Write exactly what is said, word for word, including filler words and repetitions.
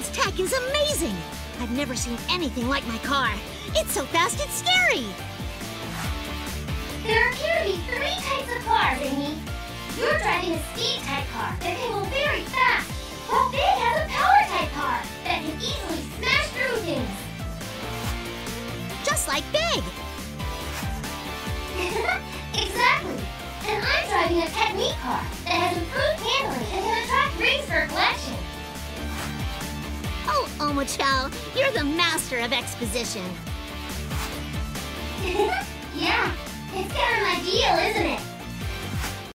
This tech is amazing! I've never seen anything like my car. It's so fast, it's scary! There appear to be three types of cars, Amy. You're driving a speed-type car that can go very fast, while Big has a power-type car that can easily smash through things. Just like Big! Exactly! And I'm driving a technique car that has improved handling and can attract rings for a collection. Oh, Omochao, you're the master of exposition. Yeah, it's kind of my deal, isn't it?